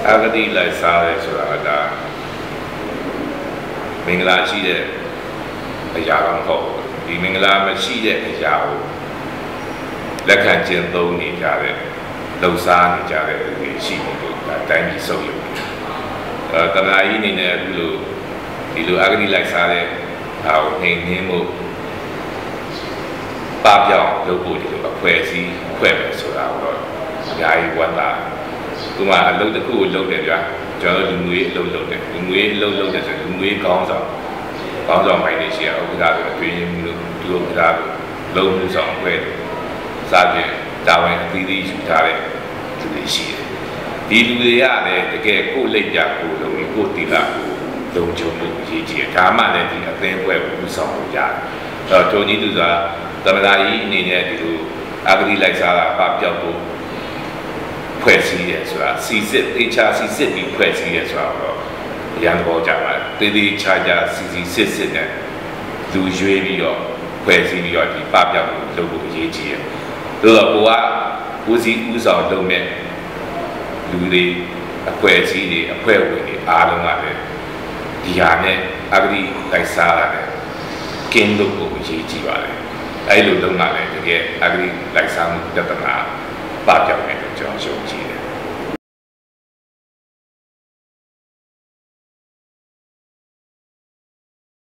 阿ဂတိလိုက်စားတယ်ဆိုတာကမင်္ဂလာရှိတဲ့အရာတော့မဟုတ်ဘူးဒီမင်္ဂလာမရှိတဲ့အရာကိုလက်ခံကျင့်သုံးနေကြတဲ့လှုပ်ရှားနေကြတဲ့လူတွေရှိနေလို့တိုင်းပြည်ဆုံးရုံတမန်ကြီးအနေနဲ့အခုလိုဒီလိုအဂတိလိုက်စားတဲ့ဟာကိုနှိမ်နှင်းမှုပပြောင်းလုပ်ဖို့ဒီလိုအဖွဲ့အစည်းဖွဲ့မယ်ဆိုတာတော့အများကြီးဝတ်တာသူမှအလုပ်တစ်ခုကိုလုပ်တယ်ဗျာကျွန်တော်လူငွေအလုပ်လုပ်တယ်လူငွေအလုပ်လုပ်တယ်ဆိုလူငွေကောင်းဆောင်မိုင်းနေရှိအောင်ဥက္ကဋ္ဌတွေအတွင်းမှုလို့သူတို့ဥက္ကဋ္ဌလုံမှုဆောင်အဖွဲ့စသဖြင့်တာဝန်အသီးသီးယူထားတဲ့သူတွေရှိတယ်ဒီလူတွေကလည်းတကယ်ကိုယ်လက်ပြကိုယ်လုံးကိုယ်တီလာကိုလုံခြုံမှုအရေးကြီးတယ်ဒါမှလည်းဒီအသင်းအဖွဲ့ကိုဦးဆောင်လို့ရတယ်အဲ့တော့ဂျုံကြီးသူကသမ္မတကြီးအနေနဲ့ဒီလိုအဂတိလိုက်စားတာပပြောက်ဖို့ဖွဲ့စည်းရဲဆိုတာစီစစ်တေချာစီစစ်ပြီးဖွဲ့စည်းရဲဆိုတာတော့ရန်တော်ကြပါတေးသေးချာချာစီစစ်နဲ့လူရွေးပြီးတော့ဖွဲ့စည်းပြီးတော့ဒီပပြောက်ကိုလုပ်ဖို့အရေးကြီးတယ်တို့တော့ကိုကဦးစီးဦးဆောင်လုပ်မဲ့လူတွေအဖွဲ့အစည်းတွေအဖွဲ့ဝင်တွေအားလုံးကလည်းဒီဟာနဲ့အဂတိလိုက်စားတာနဲ့ကင်းလို့ကိုအရေးကြီးပါတယ်အဲ့လိုလုပ်မှလည်းတကယ်အဂတိလိုက်စားမှုပြဿနာပပြောက်တယ်လို့ကျွန်တော်ရှုံ့ကြည့်တယ်